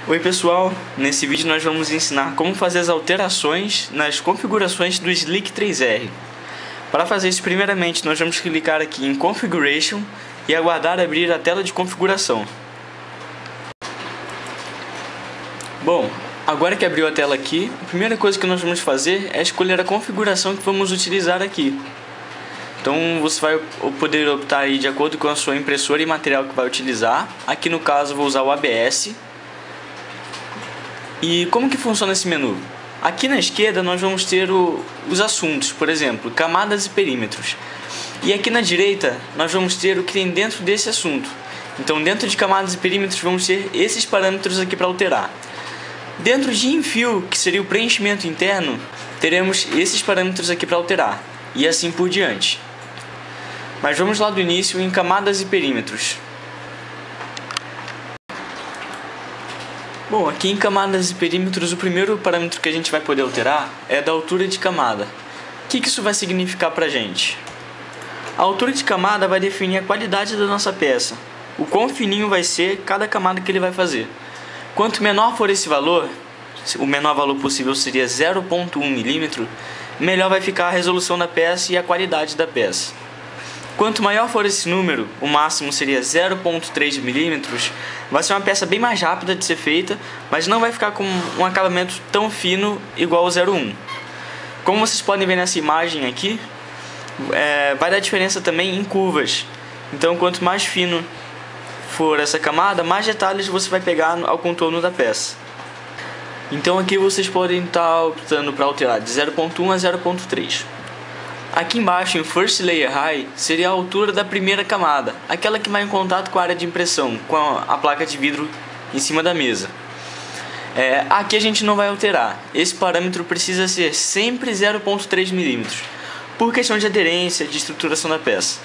Oi pessoal, nesse vídeo nós vamos ensinar como fazer as alterações nas configurações do Slick 3R. Para fazer isso, primeiramente nós vamos clicar aqui em Configuration e aguardar abrir a tela de configuração. Bom, agora que abriu a tela aqui, a primeira coisa que nós vamos fazer é escolher a configuração que vamos utilizar aqui. Então você vai poder optar aí de acordo com a sua impressora e material que vai utilizar. Aqui no caso vou usar o ABS. E como que funciona esse menu? Aqui na esquerda nós vamos ter os assuntos, por exemplo, camadas e perímetros. E aqui na direita nós vamos ter o que tem dentro desse assunto. Então dentro de camadas e perímetros vamos ter esses parâmetros aqui para alterar. Dentro de Infill, que seria o preenchimento interno, teremos esses parâmetros aqui para alterar. E assim por diante. Mas vamos lá do início em camadas e perímetros. Bom, aqui em camadas e perímetros, o primeiro parâmetro que a gente vai poder alterar é da altura de camada. O que isso vai significar pra gente? A altura de camada vai definir a qualidade da nossa peça, o quão fininho vai ser cada camada que ele vai fazer. Quanto menor for esse valor, o menor valor possível seria 0,1 mm, melhor vai ficar a resolução da peça e a qualidade da peça. Quanto maior for esse número, o máximo seria 0,3 mm, vai ser uma peça bem mais rápida de ser feita, mas não vai ficar com um acabamento tão fino igual ao 0,1. Como vocês podem ver nessa imagem aqui, vai dar diferença também em curvas. Então quanto mais fino for essa camada, mais detalhes você vai pegar ao contorno da peça. Então aqui vocês podem estar optando para alterar de 0,1 a 0,3. Aqui embaixo, em First Layer High, seria a altura da primeira camada, aquela que vai em contato com a área de impressão, com a placa de vidro em cima da mesa. Aqui a gente não vai alterar, esse parâmetro precisa ser sempre 0,3 mm, por questão de aderência, de estruturação da peça.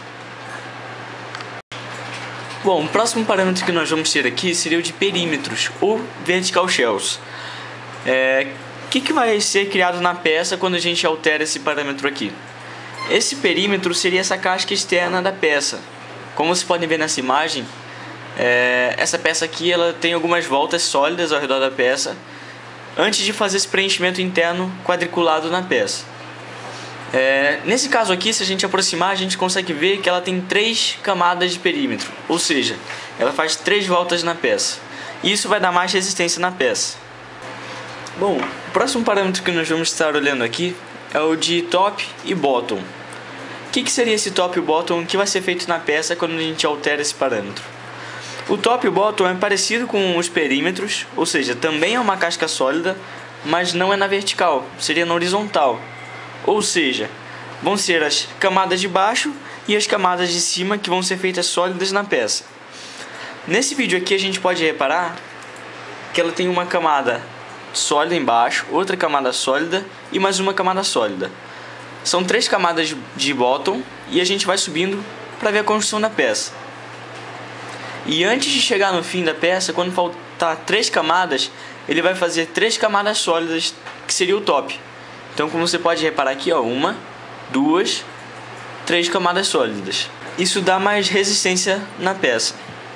Bom, o próximo parâmetro que nós vamos ter aqui seria o de perímetros, ou Vertical Shells. O que vai ser criado na peça quando a gente altera esse parâmetro aqui? Esse perímetro seria essa casca externa da peça. Como vocês podem ver nessa imagem, essa peça aqui ela tem algumas voltas sólidas ao redor da peça antes de fazer esse preenchimento interno quadriculado na peça. Nesse caso aqui, se a gente aproximar, a gente consegue ver que ela tem 3 camadas de perímetro, ou seja, ela faz 3 voltas na peça. E isso vai dar mais resistência na peça. Bom, o próximo parâmetro que nós vamos estar olhando aqui é o de top e bottom. O que seria esse top e bottom que vai ser feito na peça quando a gente altera esse parâmetro? O top e o bottom é parecido com os perímetros, ou seja, também é uma casca sólida, mas não é na vertical, seria na horizontal. Ou seja, vão ser as camadas de baixo e as camadas de cima que vão ser feitas sólidas na peça. Nesse vídeo aqui a gente pode reparar que ela tem uma camada sólida embaixo, outra camada sólida e mais uma camada sólida. São 3 camadas de bottom e a gente vai subindo para ver a construção da peça. E antes de chegar no fim da peça, quando faltar 3 camadas, ele vai fazer 3 camadas sólidas, que seria o top. Então, como você pode reparar aqui, 1, 2, 3 camadas sólidas. Isso dá mais resistência na peça.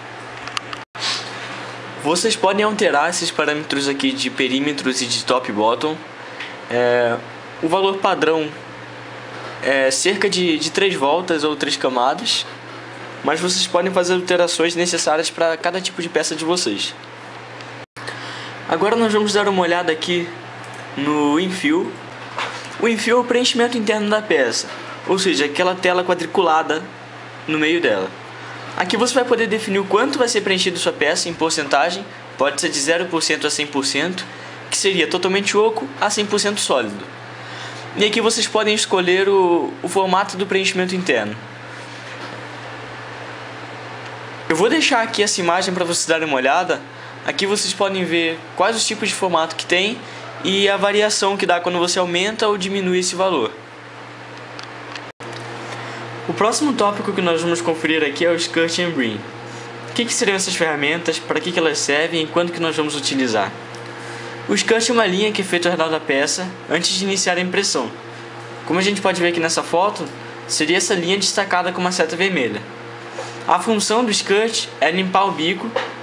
Vocês podem alterar esses parâmetros aqui de perímetros e de top e bottom. O valor padrão é cerca de 3 voltas ou 3 camadas, mas vocês podem fazer alterações necessárias para cada tipo de peça de vocês. Agora nós vamos dar uma olhada aqui no Infill. O Infill é o preenchimento interno da peça, ou seja, aquela tela quadriculada no meio dela. Aqui você vai poder definir o quanto vai ser preenchido sua peça em porcentagem, pode ser de 0% a 100%, que seria totalmente oco a 100% sólido. E aqui vocês podem escolher o formato do preenchimento interno. Eu vou deixar aqui essa imagem para vocês darem uma olhada. Aqui vocês podem ver quais os tipos de formato que tem e a variação que dá quando você aumenta ou diminui esse valor. O próximo tópico que nós vamos conferir aqui é o Skirt and Brim. O que seriam essas ferramentas, para que elas servem e quando que nós vamos utilizar? O skirt é uma linha que é feita ao redor da peça antes de iniciar a impressão. Como a gente pode ver aqui nessa foto, seria essa linha destacada com uma seta vermelha. A função do skirt é limpar o bico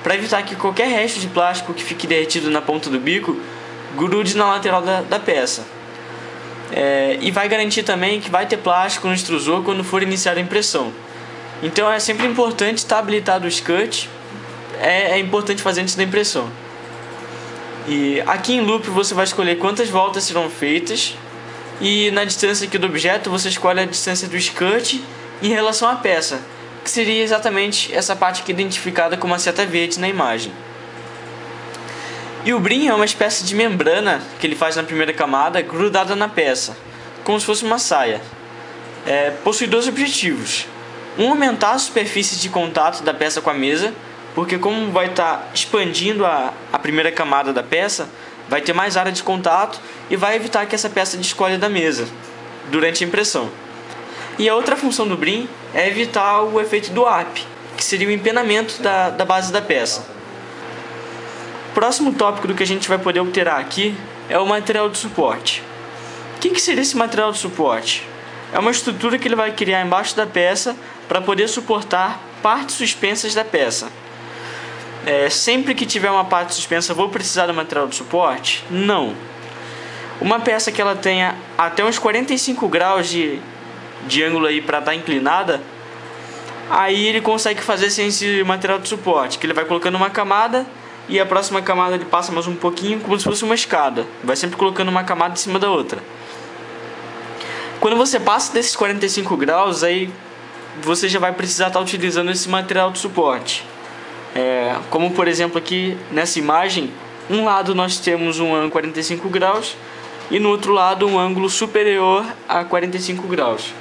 para evitar que qualquer resto de plástico que fique derretido na ponta do bico grude na lateral da peça. E vai garantir também que vai ter plástico no extrusor quando for iniciar a impressão. Então é sempre importante estar habilitado o SCUT, é importante fazer antes da impressão. E aqui em loop você vai escolher quantas voltas serão feitas, e na distância aqui do objeto você escolhe a distância do SCUT em relação à peça, que seria exatamente essa parte aqui identificada com uma seta verde na imagem. E o brim é uma espécie de membrana que ele faz na primeira camada grudada na peça, como se fosse uma saia. Possui dois objetivos: aumentar a superfície de contato da peça com a mesa, porque como vai estar expandindo a primeira camada da peça, vai ter mais área de contato e vai evitar que essa peça descolhe da mesa durante a impressão. E a outra função do brim é evitar o efeito do warp, que seria o empenamento da base da peça. O próximo tópico do que a gente vai poder alterar aqui é o material de suporte. O que seria esse material de suporte? É uma estrutura que ele vai criar embaixo da peça para poder suportar partes suspensas da peça. Sempre que tiver uma parte suspensa, vou precisar do material de suporte? Não. Uma peça que ela tenha até uns 45 graus de ângulo aí para estar inclinada, aí ele consegue fazer sem esse material de suporte, que ele vai colocando uma camada e a próxima camada ele passa mais um pouquinho, como se fosse uma escada. Vai sempre colocando uma camada em cima da outra. Quando você passa desses 45 graus, aí você já vai precisar estar utilizando esse material de suporte. Como por exemplo aqui nessa imagem, um lado nós temos um ângulo 45 graus e no outro lado um ângulo superior a 45 graus.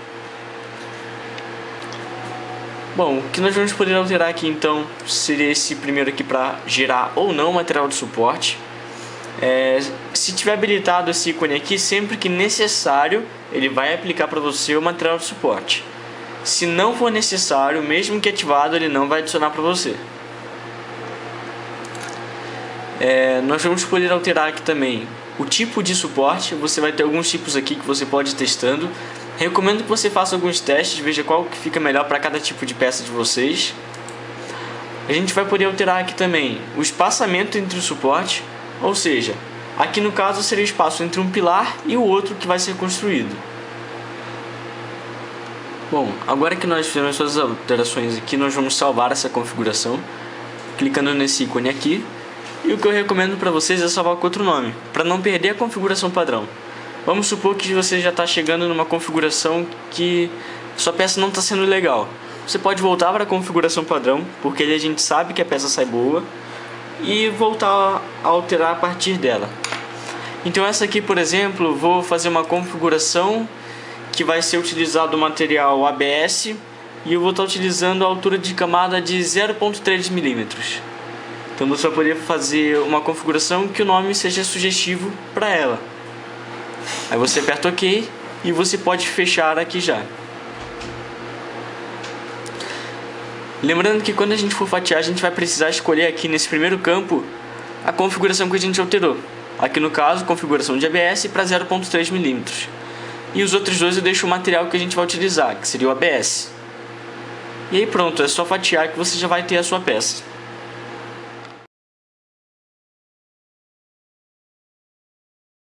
Bom, o que nós vamos poder alterar aqui então seria esse primeiro aqui para gerar ou não material de suporte. Se tiver habilitado esse ícone aqui, sempre que necessário ele vai aplicar para você o material de suporte. Se não for necessário, mesmo que ativado, ele não vai adicionar para você. Nós vamos poder alterar aqui também o tipo de suporte. Você vai ter alguns tipos aqui que você pode ir testando. Recomendo que você faça alguns testes, veja qual que fica melhor para cada tipo de peça de vocês. A gente vai poder alterar aqui também o espaçamento entre o suporte, ou seja, aqui no caso seria o espaço entre um pilar e o outro que vai ser construído. Bom, agora que nós fizemos todas as alterações aqui, nós vamos salvar essa configuração, clicando nesse ícone aqui. E o que eu recomendo para vocês é salvar com outro nome, para não perder a configuração padrão. Vamos supor que você já está chegando numa configuração que sua peça não está sendo legal. Você pode voltar para a configuração padrão, porque aí a gente sabe que a peça sai boa, e voltar a alterar a partir dela. Então essa aqui, por exemplo, vou fazer uma configuração que vai ser utilizado o material ABS, e eu vou estar utilizando a altura de camada de 0.3 mm. Então você vai poder fazer uma configuração que o nome seja sugestivo para ela. Aí você aperta OK e você pode fechar aqui já. Lembrando que quando a gente for fatiar, a gente vai precisar escolher aqui nesse primeiro campo a configuração que a gente alterou. Aqui no caso, configuração de ABS para 0.3 mm. E os outros dois eu deixo o material que a gente vai utilizar, que seria o ABS. E aí pronto, é só fatiar que você já vai ter a sua peça.